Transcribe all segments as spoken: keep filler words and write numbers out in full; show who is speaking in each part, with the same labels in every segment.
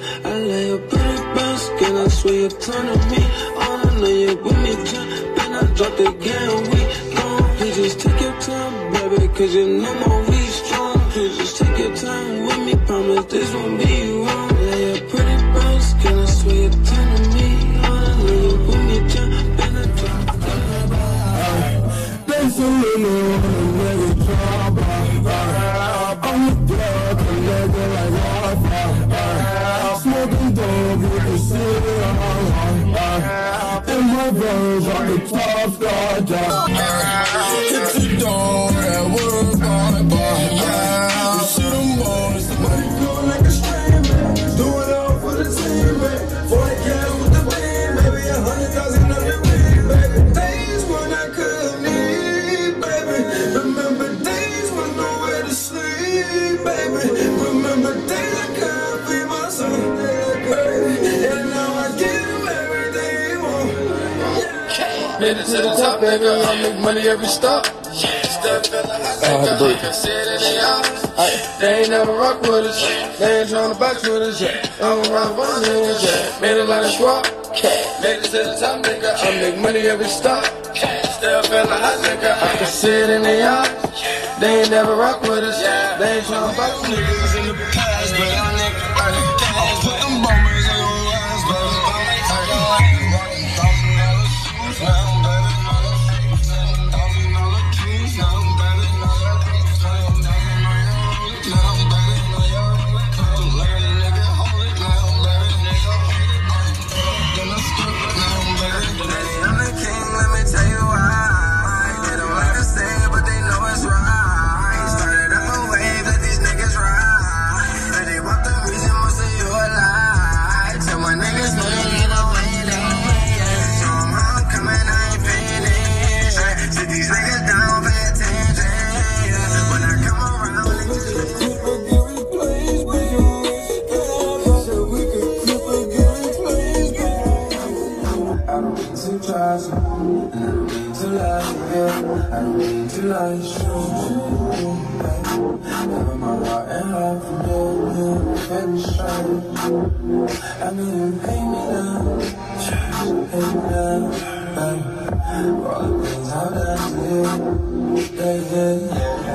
Speaker 1: I lay a pretty brown skin, I swear you're turning me on. I know you're with me, jump, and I drop the game. We gone, please just take your time, baby, cause you know my we strong. Please just take your time with me, promise this won't be wrong. Lay a pretty brown skin, I swear you're turning me on. I know you're with me, jump, and I drop the game.
Speaker 2: There's a little nigga trouble. I'm a plug, a nigga like Wi-Fi. Smoking dope, you can see it on. In my verse, I'm the top star down. Hit the door, that word bye bye. You see them boys, the money going like a stream, man. Do it all for the team, man. forty cash with the beam, baby. A hundred thousand every week, baby. Days when I couldn't eat, baby. Remember days when nowhere to sleep, baby. Remember days I couldn't feed my son, baby. And now I give him everything he wants.
Speaker 3: Made it to the top, nigga. I make money every stop. Step in the hot, nigga. I can see it in the eyes. They ain't never rock with us. They ain't tryna box with us, yeah. I don't ride one nigga, yeah. Made it like a swap. Made it to the top, nigga. I make money every stop. Still feel a hot nigga. I can see it in the eyes. They ain't never rock with us. They ain't tryna box with us.
Speaker 2: In the past, but young nigga, I'm putting bombers in your eyes, baby.
Speaker 1: I mean, pay me now, pay me now, for all the things I've done to you, yeah, yeah,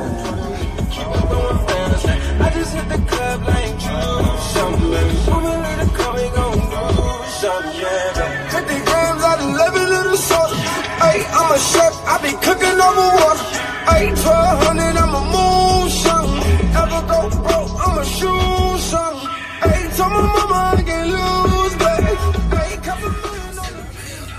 Speaker 1: yeah. I just hit the club like you, something, baby. Show me a little club, we gon' do something, yeah.
Speaker 2: fifty grams out of eleven little salt. Ay, I'm a chef, I be cooking over water. Ay, twelve hundred, I'ma move something. Ever go broke, I'ma shoot something. Ay, tell my mama I can't lose, baby. Ay, couple million on the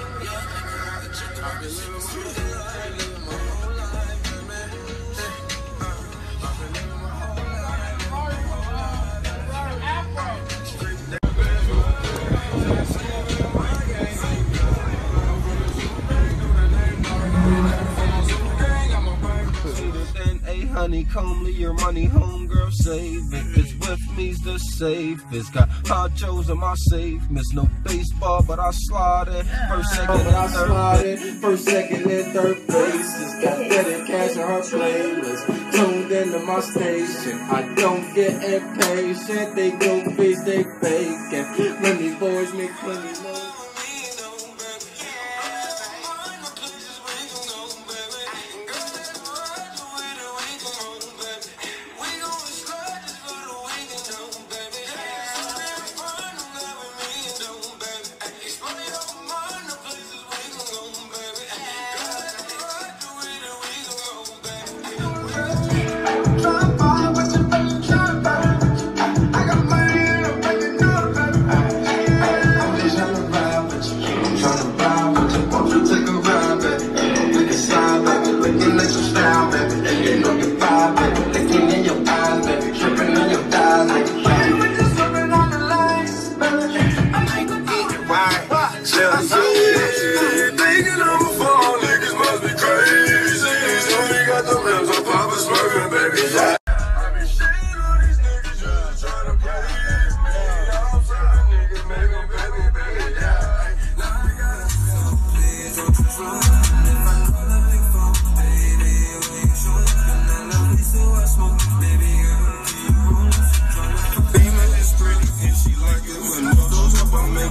Speaker 4: honeycomb, leave your money home, girl, save it. It's with me's the safest. Got honchos in my safe. Miss no baseball, but I slide it. First, second,
Speaker 1: But I
Speaker 4: and third.
Speaker 1: slotted first, second, and third bases. Got better cash in her playlist. Tuned into my station. I don't get impatient. They go face, they faking. When these boys make plenty noise.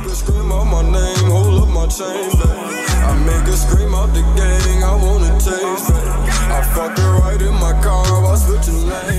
Speaker 2: her scream out my name, hold up my chain, babe. I make her scream out the gang, I wanna taste, babe. I fuck her right in my car while switching lanes.